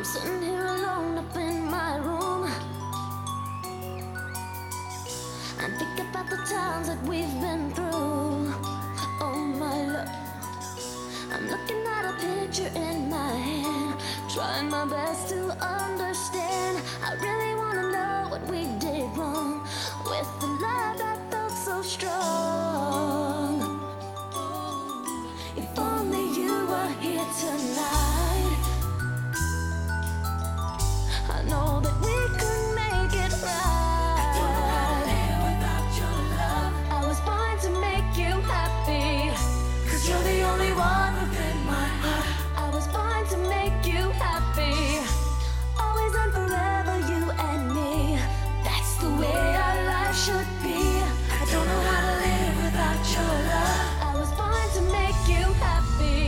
Sitting here alone up in my room, and think about the times that we've been through. Oh my love, I'm looking at a picture in my hand, trying my best to understand. I really wanna know what we did wrong with the love that felt so strong. If only you were here tonight, I know that we could make it right. I don't know how to live without your love. I was born to make you happy, 'cause you're the only one within my heart. I was born to make you happy, always and forever, you and me. That's the way our life should be. I don't know how to live without your love. I was born to make you happy.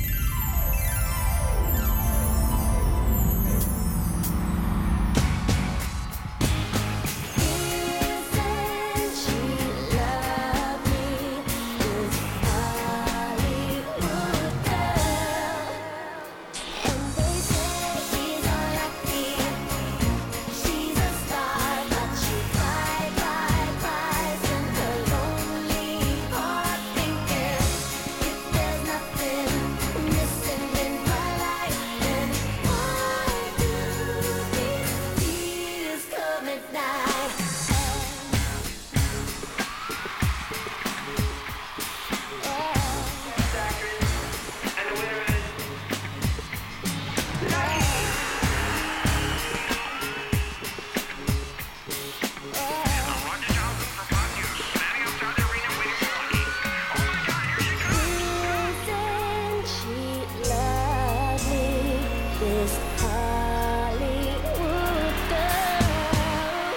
Isn't she lovely, this Hollywood girl? And they say she's unlucky, she's a star, but she cries in her lonely heart, thinking if there's nothing missing in her life, then why do these tears come at night? Isn't she lovely, this Hollywood girl?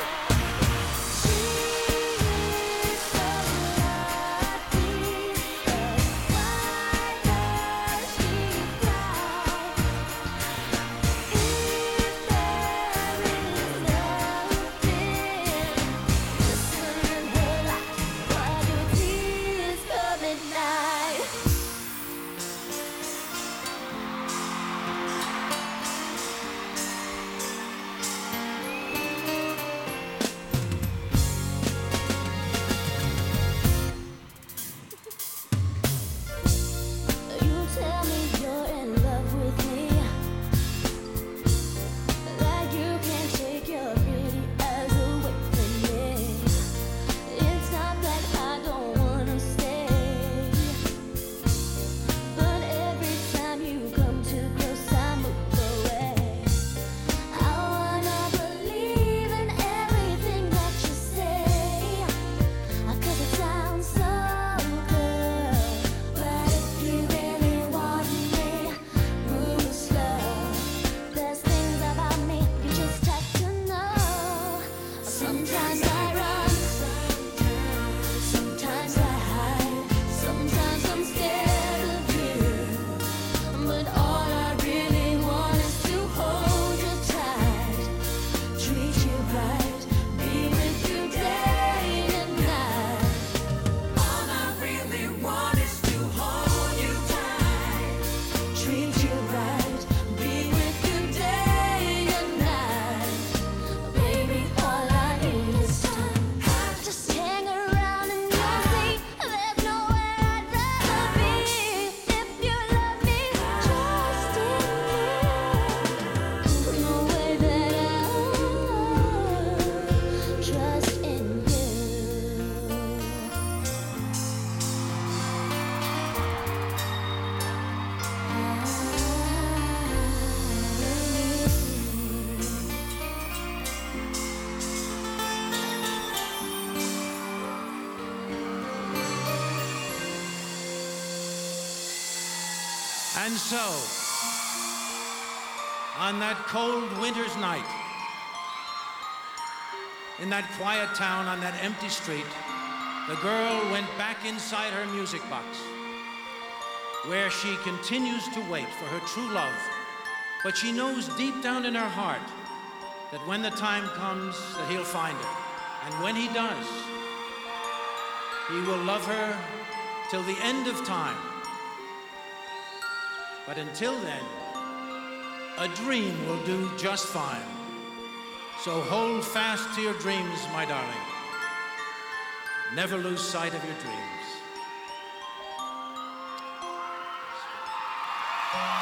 She's so lucky, but why does she cry? If there is nothing missing in her life, why do tears come at night? You tell me you're in love with me, that you can't take your pretty eyes away from me. It's not that I don't wanna stay, but every time you come too close, I move away. I wanna believe in everything that you say, 'cause it sounds so good. But if you really want me, move slow. There's things about me you just have to know. Sometimes I run, sometimes I hide, sometimes I'm scared of you. But all I really want is to hold you tight, treat you right, be with you day and night. All I really want is to hold you tight, treat you right, be with you day and night. Baby, all I need is time. Just hang around and you'll see there's nowhere I'd rather be. If you love me, trust in me, the way that I trust in And so, on that cold winter's night, in that quiet town, on that empty street, the girl went back inside her music box, where she continues to wait for her true love. But she knows deep down in her heart that when the time comes, that he'll find her. And when he does, he will love her till the end of time. But until then, A dream will do just fine. So hold fast to your dreams, my darling. Never lose sight of your dreams.